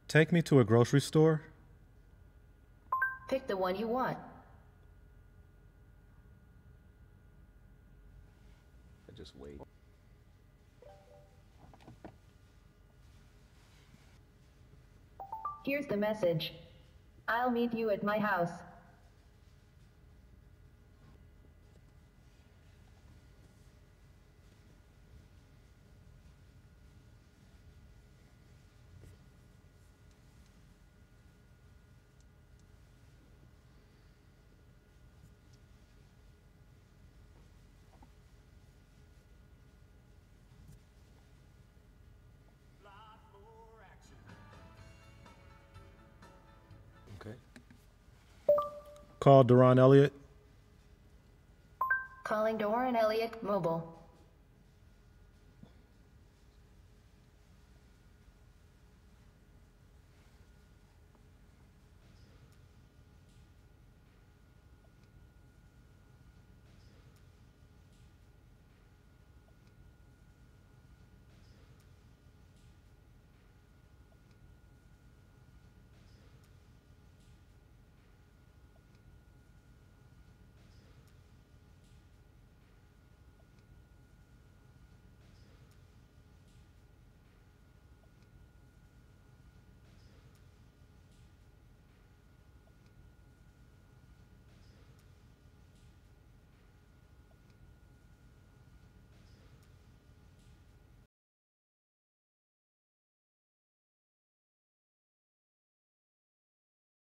Take me to a grocery store. Pick the one you want. I just wait. Here's the message. I'll meet you at my house. Okay. Call Deron Elliott. Calling Doran Elliott Mobile.